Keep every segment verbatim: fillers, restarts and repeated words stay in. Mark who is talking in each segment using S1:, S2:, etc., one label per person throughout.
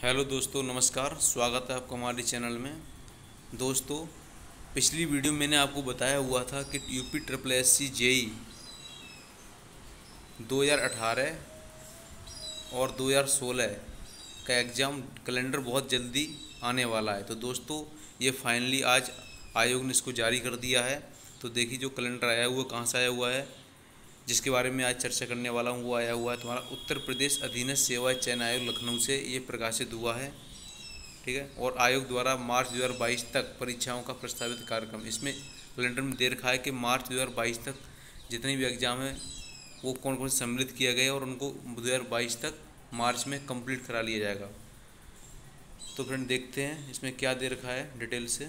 S1: Hello दोस्तों, नमस्कार। स्वागत है आपका हमारे चैनल में। दोस्तों, पिछली वीडियो में मैंने आपको बताया हुआ था कि UP triple S C JE दो हज़ार अठारह और दो हज़ार सोलह का एग्ज़ाम कैलेंडर बहुत जल्दी आने वाला है। तो दोस्तों, ये फाइनली आज आयोग ने इसको जारी कर दिया है। तो देखिए, जो कैलेंडर आया हुआ कहाँ से आया हुआ है, जिसके बारे में आज चर्चा करने वाला हूँ, वो आया हुआ है तुम्हारा उत्तर प्रदेश अधीनस्थ सेवा चयन आयोग लखनऊ से ये प्रकाशित हुआ है। ठीक है। और आयोग द्वारा मार्च दो हज़ार बाईस तक परीक्षाओं का प्रस्तावित कार्यक्रम, इसमें कैलेंडर में दे रखा है कि मार्च दो हज़ार बाईस तक जितने भी एग्ज़ाम हैं वो कौन कौन से सम्मिलित किया गया और उनको दो हज़ार बाईस तक मार्च में कंप्लीट करा लिया जाएगा। तो फ्रेंड, देखते हैं इसमें क्या दे रखा है डिटेल से।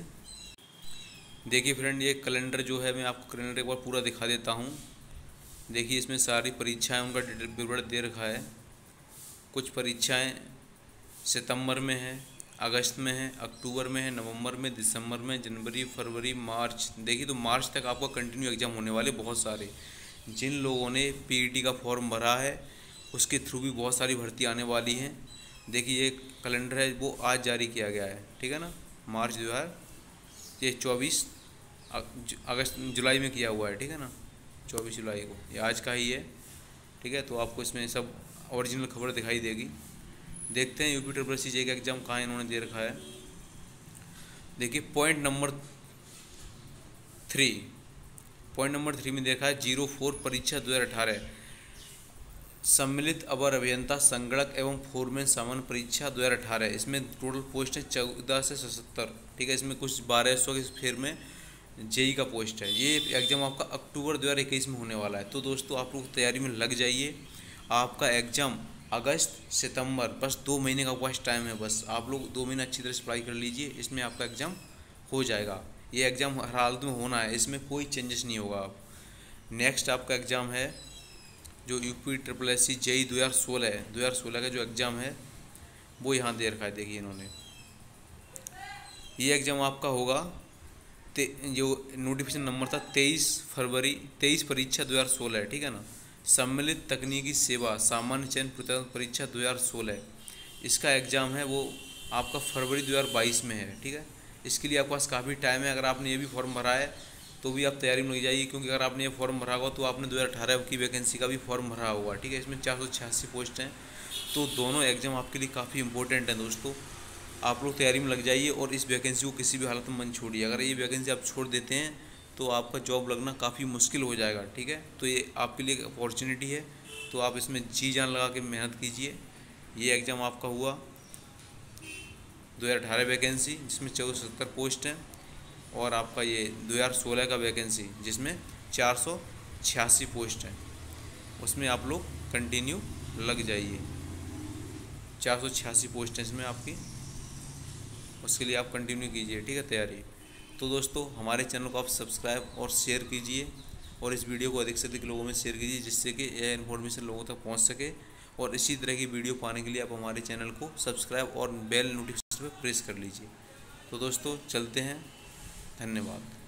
S1: देखिए फ्रेंड, ये कैलेंडर जो है, मैं आपको कैलेंडर एक बार पूरा दिखा देता हूँ। देखिए, इसमें सारी परीक्षाएं उनका विवरण दे रखा है। कुछ परीक्षाएं सितंबर में है, अगस्त में है, अक्टूबर में है, नवंबर में, दिसंबर में, जनवरी, फरवरी, मार्च। देखिए, तो मार्च तक आपका कंटिन्यू एग्ज़ाम होने वाले बहुत सारे। जिन लोगों ने पीईटी का फॉर्म भरा है उसके थ्रू भी बहुत सारी भर्ती आने वाली हैं। देखिए, ये कैलेंडर है वो आज जारी किया गया है। ठीक है ना। मार्च जो है ये चौबीस अगस्त जुलाई में किया हुआ है। ठीक है ना, चौबीस जुलाई को, ये आज का ही है। ठीक है। तो आपको इसमें सब ओरिजिनल खबर दिखाई देगी। देखते हैं यूपी ट्रिपल सी जे का एग्ज़ाम कहाँ इन्होंने दे रखा है। देखिए, point number three point number three में देखा है जीरो फोर परीक्षा दो हज़ार अठारह सम्मिलित अवर अभियंता संगणक एवं फोरमैन सामान्य परीक्षा दो हज़ार अठारह। इसमें टोटल पोस्ट है चौदह से सत्तर। ठीक है। इसमें कुछ बारह सौ के फेर में जेई का पोस्ट है। ये एग्ज़ाम आपका अक्टूबर दो हज़ार इक्कीस में होने वाला है। तो दोस्तों, आप लोग तैयारी में लग जाइए। आपका एग्ज़ाम अगस्त सितंबर, बस दो महीने का पास टाइम है। बस आप लोग दो महीने अच्छी तरह से पढ़ाई कर लीजिए, इसमें आपका एग्ज़ाम हो जाएगा। ये एग्ज़ाम हर हालत में होना है, इसमें कोई चेंजेस नहीं होगा। आप नेक्स्ट आपका एग्ज़ाम है जो UP triple S C JE दो हज़ार सोलह है। दो हज़ार सोलह का जो एग्ज़ाम है वो यहाँ दे रखा है। देखिए, इन्होंने ये एग्ज़ाम आपका होगा, जो नोटिफिकेशन नंबर था तेईस फरवरी तेईस परीक्षा दो हज़ार सोलह है। ठीक है ना। सम्मिलित तकनीकी सेवा सामान्य चयन प्रतियोगिता परीक्षा दो हज़ार सोलह, इसका एग्ज़ाम है वो आपका फरवरी दो हज़ार बाईस में है। ठीक है। इसके लिए आपके पास काफ़ी टाइम है। अगर आपने ये भी फॉर्म भरा है तो भी आप तैयारी में लग जाइए, क्योंकि अगर आपने ये फॉर्म भरा होगा तो आपने दो हज़ार अठारह की वैकेंसी का भी फॉर्म भरा होगा। ठीक है। इसमें चार सौ छियासी पोस्ट हैं। तो दोनों एग्ज़ाम आपके लिए काफ़ी इंपॉर्टेंट हैं दोस्तों। आप लोग तैयारी में लग जाइए और इस वैकेंसी को किसी भी हालत में मत छोड़िए। अगर ये वैकेंसी आप छोड़ देते हैं तो आपका जॉब लगना काफ़ी मुश्किल हो जाएगा। ठीक है। तो ये आपके लिए एक अपॉर्चुनिटी है, तो आप इसमें जी जान लगा के मेहनत कीजिए। ये एग्ज़ाम आपका हुआ दो हज़ार अठारह वैकेंसी, जिसमें चौदह सौ सत्तर पोस्ट हैं, और आपका ये दो हज़ार सोलह का वैकेंसी जिसमें चार सौ छियासी पोस्ट हैं, उसमें आप लोग कंटिन्यू लग जाइए। चार सौ छियासी पोस्ट हैं इसमें आपकी, उसके लिए आप कंटिन्यू कीजिए। ठीक है, तैयारी। तो दोस्तों, हमारे चैनल को आप सब्सक्राइब और शेयर कीजिए, और इस वीडियो को अधिक से अधिक लोगों में शेयर कीजिए, जिससे कि यह इन्फॉर्मेशन लोगों तक पहुंच सके। और इसी तरह की वीडियो पाने के लिए आप हमारे चैनल को सब्सक्राइब और बेल नोटिफिकेशन पर प्रेस कर लीजिए। तो दोस्तों, चलते हैं। धन्यवाद।